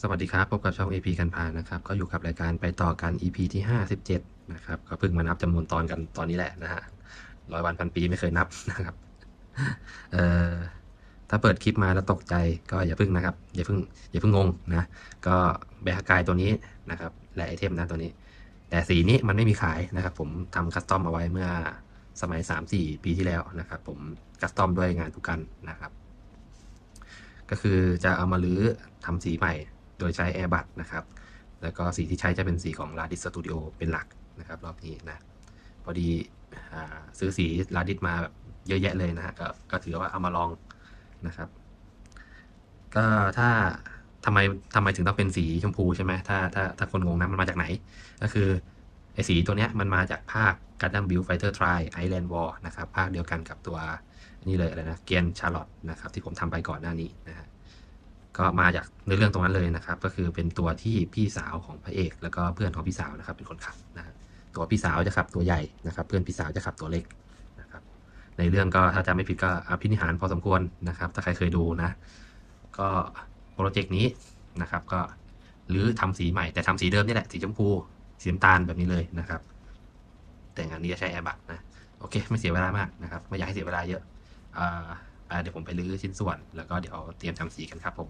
สวัสดีครับพบกับช่อง AP กันพานะครับก็อยู่กับรายการไปต่อกัน EP ที่57นะครับก็เพิ่งมานับจำนวนตอนกันตอนนี้แหละนะฮะ100 วันพันปีไม่เคยนับนะครับเอ่อถ้าเปิดคลิปมาแล้วตกใจก็อย่าพึ่งนะครับอย่าพึ่งงงนะก็แบร์กายตัวนี้นะครับและไอเทมนะตัวนี้แต่สีนี้มันไม่มีขายนะครับผมทำคัสตอมเอาไว้เมื่อสมัย 3-4 ปีที่แล้วนะครับผมคัสตอมด้วยงานทุกกันนะครับก็คือจะเอามาลื้อทำสีใหม่โดยใช้แอร์บัดนะครับแล้วก็สีที่ใช้จะเป็นสีของ Radis Studio เป็นหลักนะครับรอบนี้นะพอดีซื้อสี Radis มาแบบเยอะแยะเลยนะฮะก็ถือว่าเอามาลองนะครับก็ถ้าทำไมทำไมถึงต้องเป็นสีชมพูใช่ไหมถ้าคนงงนะมันมาจากไหนก็คือไอสีตัวเนี้ยมันมาจากภาค Gundam Build Fighter Tri Island War นะครับภาคเดียวกันกับตัวนี่เลยอะไรนะเกียนชาร์ลอตนะครับที่ผมทำไปก่อนหน้านี้นะฮะก็มาจากในเรื่องตรงนั้นเลยนะครับก็คือเป็นตัวที่พี่สาวของพระเอกแล้วก็เพื่อนของพี่สาวนะครับเป็นคนขับนะฮะตัวพี่สาวจะขับตัวใหญ่นะครับเพื่อนพี่สาวจะขับตัวเล็กนะครับในเรื่องก็ถ้าจำไม่ผิดก็อภินิหารพอสมควรนะครับถ้าใครเคยดูนะก็โปรเจกต์นี้นะครับก็หรือทำสีใหม่แต่ทำสีเดิมนี่แหละสีชมพูสีน้ำตาลแบบนี้เลยนะครับแต่งานนี้จะใช้แอร์บัดนะโอเคไม่เสียเวลามากนะครับไม่อยากให้เสียเวลาเยอะเดี๋ยวผมไปรื้อชิ้นส่วนแล้วก็เดี๋ยวเตรียมทำสีกันครับผม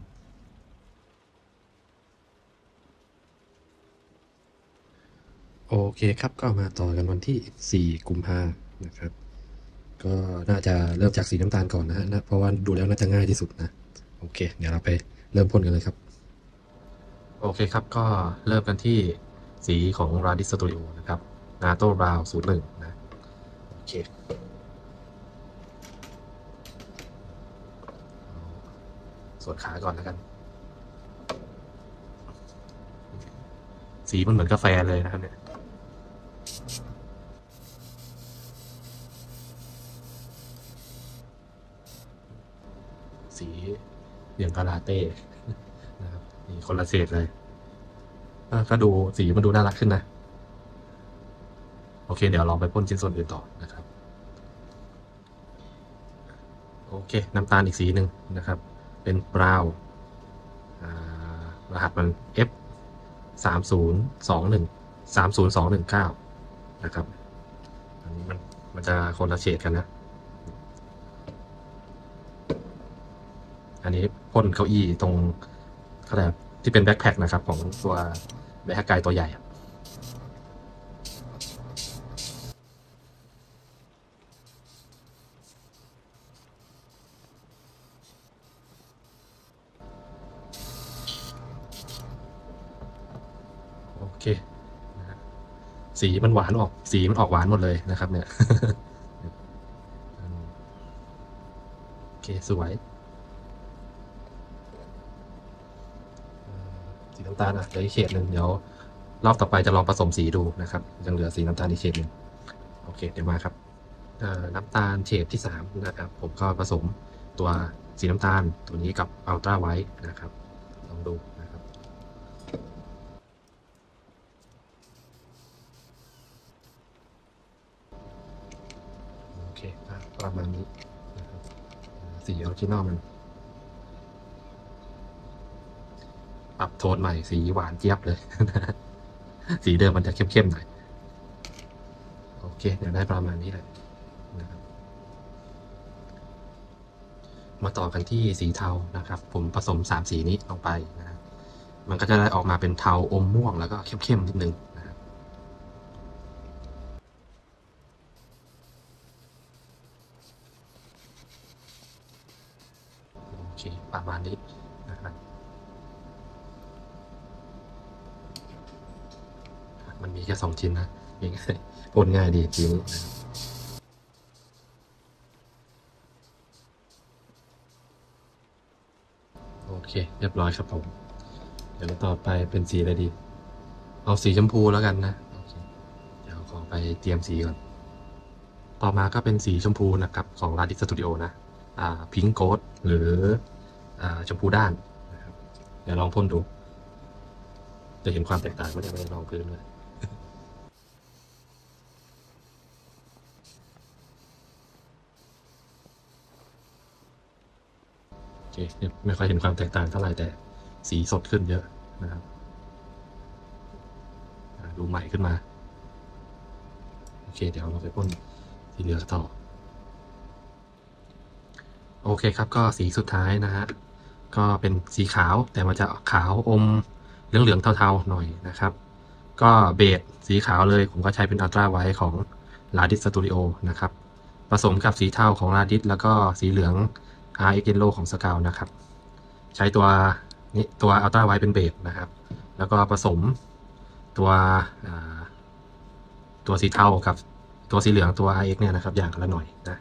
โอเคครับก็มาต่อกันวันที่4กุมภานะครับก็น่าจะเริ่มจากสีน้ำตาลก่อนนะฮะเพราะว่าดูแล้วน่าจะง่ายที่สุดนะโอเคเดี๋ยวเราไปเริ่มพ่นกันเลยครับโอเคครับก็เริ่มกันที่สีของ Radis Studio นะครับ NATO Brown 01นะโอเคส่วนขาก่อนแล้วกันสีมันเหมือนกาแฟเลยนะครับเนี่ยสีอย่างกาลาเต้นะครับนี่คนละเฉดเลยก็ดูสีมันดูน่ารักขึ้นนะโอเคเดี๋ยวลองไปพ่นชิ้นส่วนอื่นต่อนะครับโอเคน้ำตาลอีกสีหนึ่งนะครับเป็นบราวน์รหัสมัน F 3021300219นะครับอันนี้มันจะคนละเฉดกันนะอันนี้พ่นเก้าอี้ตรงเขาเรียกที่เป็นแบ็คแพ็คนะครับของตัวแบ็คไกตัวใหญ่โอเคสีมันหวานออกสีมันออกหวานหมดเลยนะครับเนี่ยโอเคสวยสีน้ำตาลเหลืออีกเฉดหนึ่งเดี๋ยวรอบต่อไปจะลองผสมสีดูนะครับยังเหลือสีน้ำตาลอีกเฉดหนึ่งโอเคเดี๋ยวมาครับน้ำตาลเฉดที่3นะครับผมก็ผสมตัวสีน้ำตาลตัวนี้กับอัลตร้าไวท์นะครับลองดูนะครับโอเคประมาณนี้นะครับสีออริจินอลมันปรับโทนใหม่สีหวานเจี๊ยบเลยสีเดิมมันจะเข้มๆหน่อยโอเคเดี๋ยวได้ประมาณนี้แหละนะครับมาต่อกันที่สีเทานะครับผมผสม3สีนี้ลงไปนะครับมันก็จะได้ออกมาเป็นเทาอมม่วงแล้วก็เข้มๆนิดนึงนะครับโอเคประมาณนี้นะครับมันมีแค่2ชิ้นนะยังไงพ่นง่ายดีทีนี้นะโอเคเรียบร้อยครับผมเดี๋ยวต่อไปเป็นสีอะไรดีเอาสีชมพูแล้วกันนะโอเคเดี๋ยวขอไปเตรียมสีก่อน ต่อมาก็เป็นสีชมพูนะครับของ Radix Studio นะพิงค์โกดหรือชมพูด้านนะครับเดี๋ยวลองพ่นดูจะเห็นความแตกต่างเมื่อได้ลองพื้นเลยโอเคไม่ค่อยเห็นความแตกต่างเท่าไหร่แต่สีสดขึ้นเยอะนะครับดูใหม่ขึ้นมาโอเคเดี๋ยวเราไปพ่นสีเหลืองต่อโอเคครับก็สีสุดท้ายนะฮะก็เป็นสีขาวแต่มันจะขาวอมเหลืองๆเทาๆหน่อยนะครับก็เบสสีขาวเลยผมก็ใช้เป็นอัลตร้าไวท์ของ Radis Studio นะครับผสมกับสีเทาของ Radis แล้วก็สีเหลือง RX Yellow ของ Scout นะครับใช้ตัวนี้ตัวอัลตร้าไวท์เป็นเบสนะครับแล้วก็ผสมตัวตัวสีเทากับตัวสีเหลืองตัว RX เนี่ยนะครับอย่างละหน่อยนะ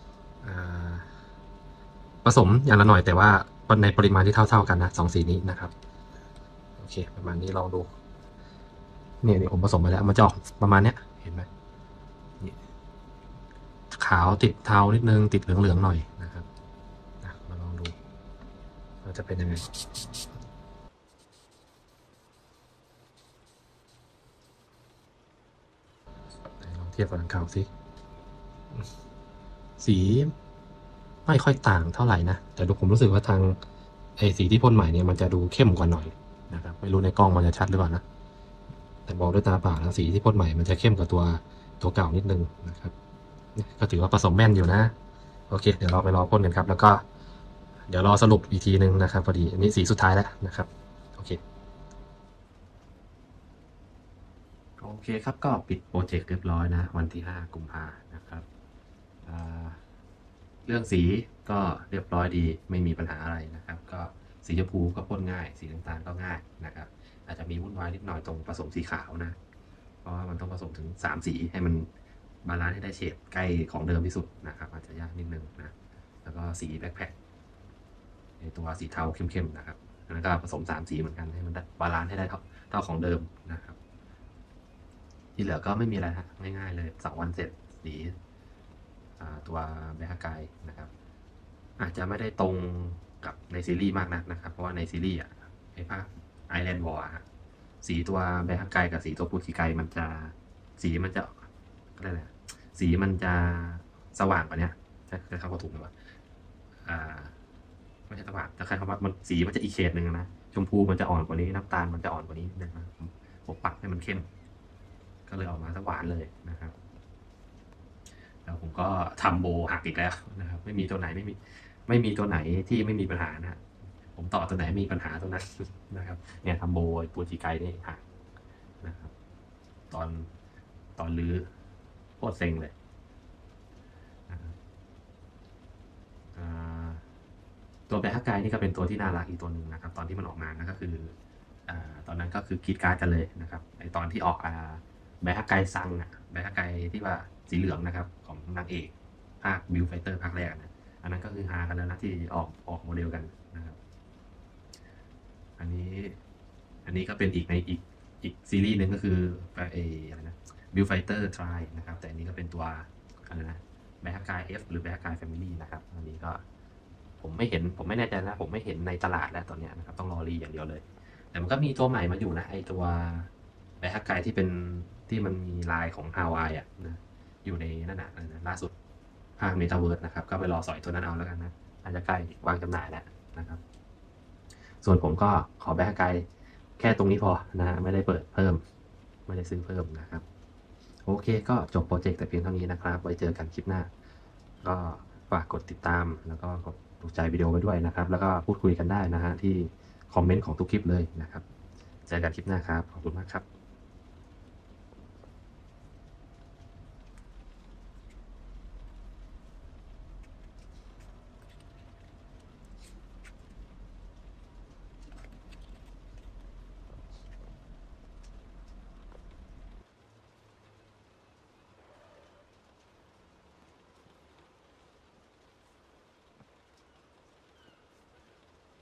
ผสมอย่างละหน่อยแต่ว่าในปริมาณที่เท่าๆกันนะสองสีนี้นะครับโอเคประมาณนี้ลองดูเนี่ยผมผสมไปแล้วมันจะออกประมาณเนี้ยเห็นไหมขาวติดเทานิดนึงติดเหลืองๆหน่อยนะครับมาลองดูว่าจะเป็นยังไงลองเทียบกับอันเก่าสิสีไม่ค่อยต่างเท่าไหร่นะแต่ผมรู้สึกว่าทางสีที่พ่นใหม่เนี่ยมันจะดูเข้มกว่าหน่อยนะครับไม่รู้ในกล้องมันจะชัดหรือเปล่านะแต่มองด้วยตาเปล่าแล้วสีที่พ่นใหม่มันจะเข้มกว่าตัวเก่านิดนึงนะครับก็ถือว่าผสมแม่นอยู่นะโอเคเดี๋ยวเราไปรอพ่นกันครับแล้วก็เดี๋ยวรอสรุปอีกทีนึงนะครับพอดีอันนี้สีสุดท้ายแล้วนะครับโอเคครับก็ปิดโปรเจกต์เรียบร้อยนะวันที่5 กุมภานะครับเรื่องสีก็เรียบร้อยดีไม่มีปัญหาอะไรนะครับก็สีชมพูก็พ่นง่ายสีน้ำตาลก็ง่ายนะครับอาจจะมีวุ่นวายนิดหน่อยตรงผสมสีขาวนะเพราะว่ามันต้องผสมถึง3สีให้มันบาลานซ์ให้ได้เฉดใกล้ของเดิมที่สุดนะครับอาจจะยากนิดนึงนะแล้วก็สีแบ็คแพ็คในตัวสีเทาเข้มๆนะครับแล้วก็ผสม3สีเหมือนกันให้มันบาลานซ์ให้ได้เท่าของเดิมนะครับที่เหลือก็ไม่มีอะไรฮะง่ายๆเลย2 วันเสร็จสีตัวแบคไกนะครับอาจจะไม่ได้ตรงกับในซีรีส์มากนักนะครับเพราะว่าในซีรีส์ไอ้ภาคไอแลนด์วอร์สีตัวแบคไกกับสีตัวปูคิไกมันจะสีมันจะอะไรนะสีมันจะสว่างกว่านี้ใช่คำว่าถูกไหมวะไม่ใช่สว่างแต่ใครคำว่ามันสีมันจะอีกเฉดหนึ่งนะชมพูมันจะอ่อนกว่านี้น้ำตาลมันจะอ่อนกว่านี้นิดนึงนะผมปรับให้มันเข้มก็เลยออกมาสว่านเลยนะครับแล้วผมก็ทำโบหักอีกแล้วนะครับไม่มีตัวไหนตัวไหนที่ไม่มีปัญหานะผมต่อตัวไหนมีปัญหาตัวนั้นนะครับเนี่ยทำโบปูจิไกนี่หักนะครับตอนรื้อโคตรเซ็งเลยตัวแบคไกนี่ก็เป็นตัวที่น่ารักอีกตัวหนึ่งนะครับตอนที่มันออกมานะก็คือตอนนั้นก็คือกรีดการ์ดกันเลยนะครับในตอนที่ออกแบคไกซังแบคไกที่ว่าสีเหลืองนะครับของนางเอกภาคบิลไฟเตอร์ภาคแรกนะอันนั้นก็คือฮากันแล้วนะที่ออกโมเดลกันนะครับอันนี้ก็เป็นอีกในอีกซีรีส์หนึ่งก็คืออะไรนะบิลไฟเตอร์ทรายนะครับแต่อันนี้ก็เป็นตัวอะไรนะแบคไก F หรือแบคไกแฟมิลี่นะครับอันนี้ก็ผมไม่แน่ใจนะผมไม่เห็นในตลาดแล้วตอนนี้นะครับต้องรอรีอย่างเดียวเลยแต่มันก็มีตัวใหม่มาอยู่นะไอตัวแบคไกที่มันมีลายของฮาวายนะอยู่ในนั่นนะล่าสุดภาคเมตาเวิร์สนะครับก็ไปรอสอยตัวนั้นเอาแล้วกันนะอาจจะใกล้วางจำหน่ายแล้วนะครับส่วนผมก็ขอแบคไกแค่ตรงนี้พอนะไม่ได้เปิดเพิ่มไม่ได้ซื้อเพิ่มนะครับโอเคก็จบโปรเจกต์แต่เพียงเท่านี้นะครับไว้เจอกันคลิปหน้าก็ฝากกดติดตามแล้วก็กดถูกใจวิดีโอไปด้วยนะครับแล้วก็พูดคุยกันได้นะฮะที่คอมเมนต์ของทุกคลิปเลยนะครับเจอกันคลิปหน้าครับขอบคุณมากครับ